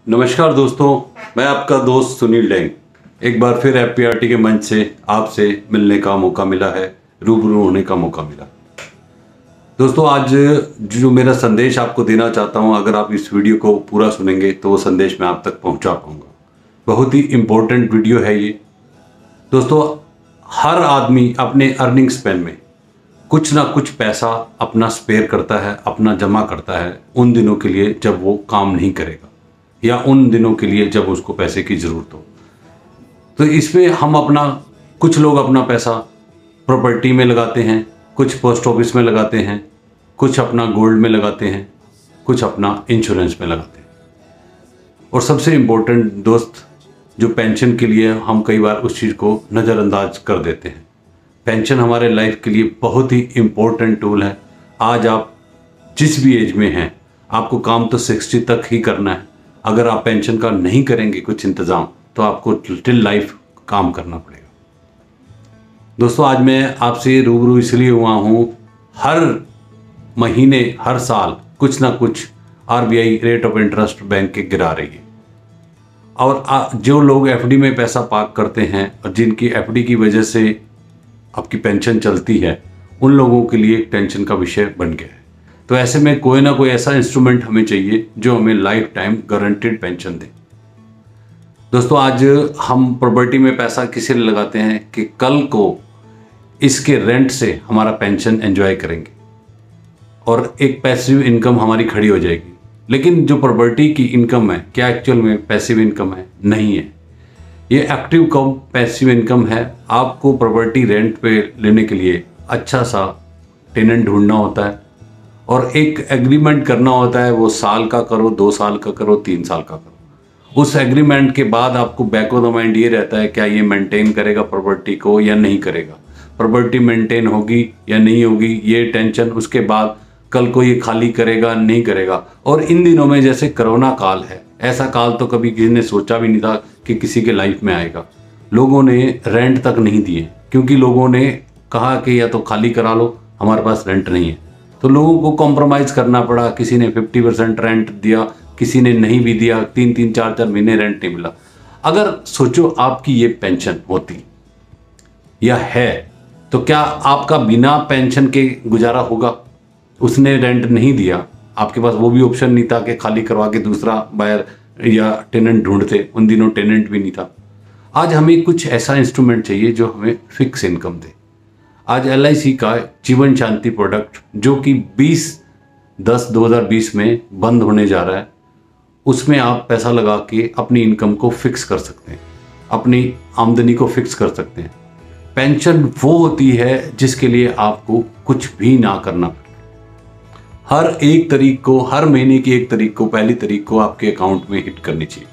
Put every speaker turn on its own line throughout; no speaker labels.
नमस्कार दोस्तों, मैं आपका दोस्त सुनील डेंग। एक बार फिर एफपीआरटी के मंच से आपसे मिलने का मौका मिला है, रूबरू होने का मौका मिला। दोस्तों, आज जो मेरा संदेश आपको देना चाहता हूं, अगर आप इस वीडियो को पूरा सुनेंगे तो वो संदेश मैं आप तक पहुंचा पाऊंगा। बहुत ही इम्पोर्टेंट वीडियो है ये। दोस्तों, हर आदमी अपने अर्निंग स्पेन में कुछ ना कुछ पैसा अपना स्पेयर करता है, अपना जमा करता है उन दिनों के लिए जब वो काम नहीं करेगा या उन दिनों के लिए जब उसको पैसे की ज़रूरत हो। तो इसमें हम कुछ लोग अपना पैसा प्रॉपर्टी में लगाते हैं, कुछ पोस्ट ऑफिस में लगाते हैं, कुछ अपना गोल्ड में लगाते हैं, कुछ अपना इंश्योरेंस में लगाते हैं। और सबसे इम्पोर्टेंट दोस्त, जो पेंशन के लिए हम कई बार उस चीज़ को नज़रअंदाज कर देते हैं। पेंशन हमारे लाइफ के लिए बहुत ही इम्पोर्टेंट टूल है। आज आप जिस भी एज में हैं, आपको काम तो 60 तक ही करना है। अगर आप पेंशन का नहीं करेंगे कुछ इंतज़ाम, तो आपको टिल लाइफ काम करना पड़ेगा। दोस्तों, आज मैं आपसे रूबरू इसलिए हुआ हूँ, हर महीने हर साल कुछ ना कुछ RBI rate of interest bank के गिरा रही है। और जो लोग एफडी में पैसा पार्क करते हैं और जिनकी एफडी की वजह से आपकी पेंशन चलती है, उन लोगों के लिए टेंशन का विषय बन गया है। तो ऐसे में कोई ना कोई ऐसा इंस्ट्रूमेंट हमें चाहिए जो हमें लाइफ टाइम गारंटीड पेंशन दे। दोस्तों, आज हम प्रॉपर्टी में पैसा किस लिए लगाते हैं कि कल को इसके रेंट से हमारा पेंशन एंजॉय करेंगे और एक पैसिव इनकम हमारी खड़ी हो जाएगी। लेकिन जो प्रॉपर्टी की इनकम है, क्या एक्चुअल में पैसिव इनकम है? नहीं है। ये एक्टिव कम पैसिव इनकम है। आपको प्रॉपर्टी रेंट पे लेने के लिए अच्छा सा टेनेंट ढूंढना होता है और एक एग्रीमेंट करना होता है। वो साल का करो, 2 साल का करो, 3 साल का करो। उस एग्रीमेंट के बाद आपको बैक ऑफ द माइंड ये रहता है, क्या ये मेंटेन करेगा प्रॉपर्टी को या नहीं करेगा, प्रॉपर्टी मेंटेन होगी या नहीं होगी, ये टेंशन। उसके बाद कल को ये खाली करेगा नहीं करेगा। और इन दिनों में जैसे कोरोना काल है, ऐसा काल तो कभी किसी ने सोचा भी नहीं था कि किसी के लाइफ में आएगा। लोगों ने रेंट तक नहीं दिए क्योंकि लोगों ने कहा कि या तो खाली करा लो, हमारे पास रेंट नहीं है। तो लोगों को कॉम्प्रोमाइज़ करना पड़ा। किसी ने 50% रेंट दिया, किसी ने नहीं भी दिया। 3-3, 4-4 महीने रेंट नहीं मिला। अगर सोचो आपकी ये पेंशन होती या है, तो क्या आपका बिना पेंशन के गुजारा होगा? उसने रेंट नहीं दिया, आपके पास वो भी ऑप्शन नहीं था कि खाली करवा के दूसरा बायर या टेनेंट ढूंढते। उन दिनों टेनेंट भी नहीं था। आज हमें कुछ ऐसा इंस्ट्रूमेंट चाहिए जो हमें फिक्स इनकम दे। आज LIC का जीवन शांति प्रोडक्ट, जो कि 20/10/2020 में बंद होने जा रहा है, उसमें आप पैसा लगा के अपनी इनकम को फिक्स कर सकते हैं, अपनी आमदनी को फिक्स कर सकते हैं। पेंशन वो होती है जिसके लिए आपको कुछ भी ना करना पड़े। हर एक तारीख को, हर महीने की 1 तारीख को, पहली तारीख को आपके अकाउंट में हिट करनी चाहिए।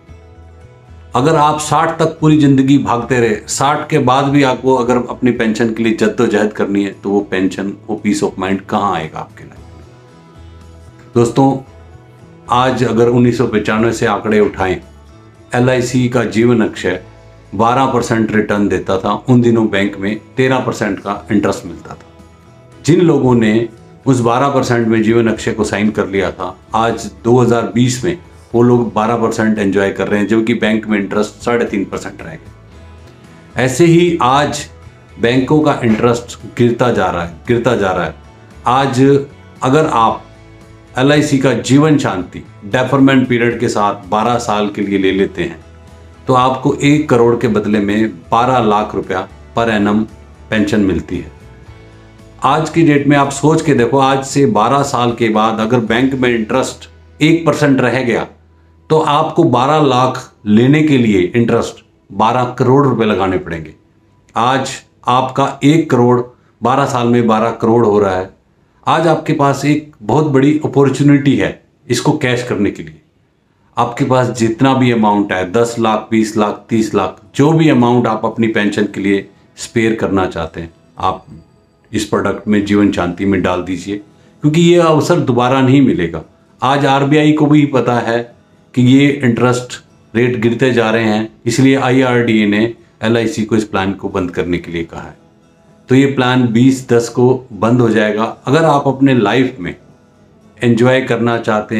अगर आप 60 तक पूरी जिंदगी भागते रहे, 60 के बाद भी आपको अगर अपनी पेंशन के लिए जद्दोजहद करनी है, तो वो पेंशन, वो पीस ऑफ माइंड कहाँ आएगा आपके लाइफ में? दोस्तों, आज अगर 1995 से आंकड़े उठाएं, LIC का जीवन अक्षय 12% रिटर्न देता था। उन दिनों बैंक में 13% का इंटरेस्ट मिलता था। जिन लोगों ने उस 12% में जीवन अक्षय को साइन कर लिया था, आज 2020 में वो लोग 12% एंजॉय कर रहे हैं, जबकि बैंक में इंटरेस्ट 3.5% रह गया। ऐसे ही आज बैंकों का इंटरेस्ट गिरता जा रहा है। आज अगर आप LIC का जीवन शांति डेफरमेंट पीरियड के साथ 12 साल के लिए ले लेते हैं, तो आपको 1 करोड़ के बदले में 12 लाख रुपया पर एनम पेंशन मिलती है। आज की डेट में आप सोच के देखो, आज से 12 साल के बाद अगर बैंक में इंटरेस्ट 1% रह गया, तो आपको 12 लाख लेने के लिए इंटरेस्ट 12 करोड़ रुपए लगाने पड़ेंगे। आज आपका 1 करोड़ 12 साल में 12 करोड़ हो रहा है। आज आपके पास एक बहुत बड़ी अपॉर्चुनिटी है इसको कैश करने के लिए। आपके पास जितना भी अमाउंट है, 10 लाख, 20 लाख, 30 लाख, जो भी अमाउंट आप अपनी पेंशन के लिए स्पेयर करना चाहते हैं, आप इस प्रोडक्ट में, जीवन शांति में डाल दीजिए, क्योंकि ये अवसर दोबारा नहीं मिलेगा। आज RBI को भी पता है कि ये इंटरेस्ट रेट गिरते जा रहे हैं, इसलिए IRDA ने LIC को इस प्लान को बंद करने के लिए कहा है। तो ये प्लान 20/10 को बंद हो जाएगा। अगर आप अपने लाइफ में एंजॉय करना चाहते हैं,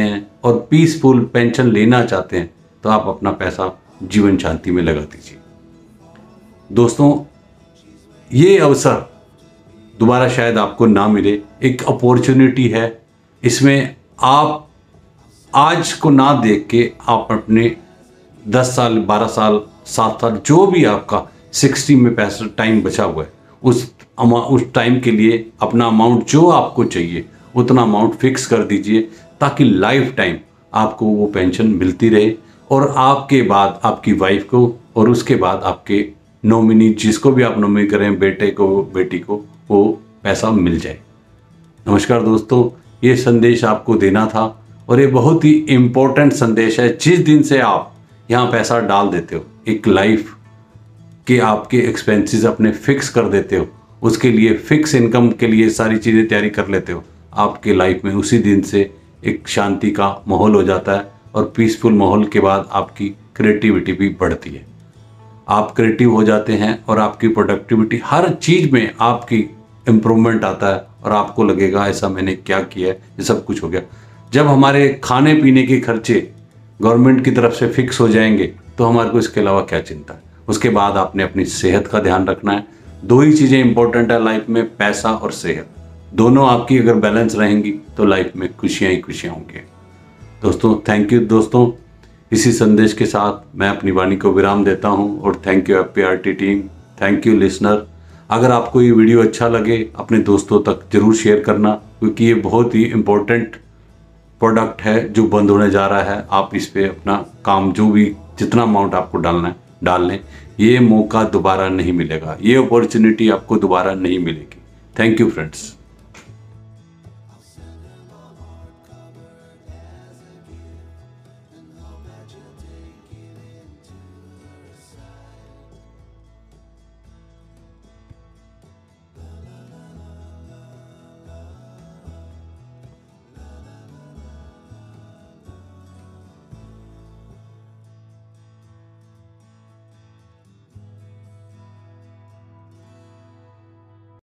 और पीसफुल पेंशन लेना चाहते हैं तो आप अपना पैसा जीवन शांति में लगा दीजिए। दोस्तों, ये अवसर दोबारा शायद आपको ना मिले, एक अपॉर्चुनिटी है। इसमें आप आज को ना देख के आप अपने 10 साल, 12 साल, 7 साल, जो भी आपका 60 में पैसा टाइम बचा हुआ है, उस टाइम के लिए अपना अमाउंट जो आपको चाहिए उतना अमाउंट फिक्स कर दीजिए, ताकि लाइफ टाइम आपको वो पेंशन मिलती रहे और आपके बाद आपकी वाइफ को और उसके बाद आपके नॉमिनी, जिसको भी आप नॉमिनी करें, बेटे को, बेटी को, वो पैसा मिल जाए। नमस्कार दोस्तों, ये संदेश आपको देना था और ये बहुत ही इम्पोर्टेंट संदेश है। जिस दिन से आप यहाँ पैसा डाल देते हो, एक लाइफ के आपके एक्सपेंसेस अपने फिक्स कर देते हो, उसके लिए फिक्स इनकम के लिए सारी चीज़ें तैयारी कर लेते हो, आपके लाइफ में उसी दिन से एक शांति का माहौल हो जाता है और पीसफुल माहौल के बाद आपकी क्रिएटिविटी भी बढ़ती है। आप क्रिएटिव हो जाते हैं और आपकी प्रोडक्टिविटी, हर चीज़ में आपकी इम्प्रूवमेंट आता है और आपको लगेगा ऐसा मैंने क्या किया है, ये सब कुछ हो गया। जब हमारे खाने पीने के खर्चे गवर्नमेंट की तरफ से फिक्स हो जाएंगे तो हमारे को इसके अलावा क्या चिंता है। उसके बाद आपने अपनी सेहत का ध्यान रखना है। 2 ही चीज़ें इंपॉर्टेंट है लाइफ में, पैसा और सेहत। दोनों आपकी अगर बैलेंस रहेंगी तो लाइफ में खुशियाँ ही खुशियाँ होंगी। दोस्तों, थैंक यू। दोस्तों, इसी संदेश के साथ मैं अपनी वाणी को विराम देता हूँ और thank you FPRT team, thank you listener. अगर आपको ये वीडियो अच्छा लगे अपने दोस्तों तक ज़रूर शेयर करना, क्योंकि ये बहुत ही इम्पोर्टेंट प्रोडक्ट है जो बंद होने जा रहा है। आप इस पे अपना काम, जो भी जितना अमाउंट आपको डालना है डाल लें। ये मौका दोबारा नहीं मिलेगा, ये अपॉर्चुनिटी आपको दोबारा नहीं मिलेगी। Thank you friends.